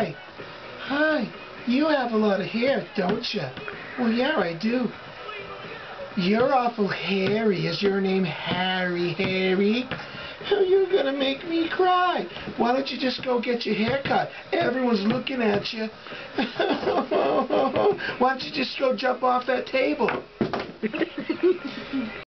Hi. Hi. You have a lot of hair, don't you? Well, yeah, I do. You're awful hairy. Is your name Harry? Oh, you're gonna make me cry. Why don't you just go get your hair cut? Everyone's looking at you. Why don't you just go jump off that table?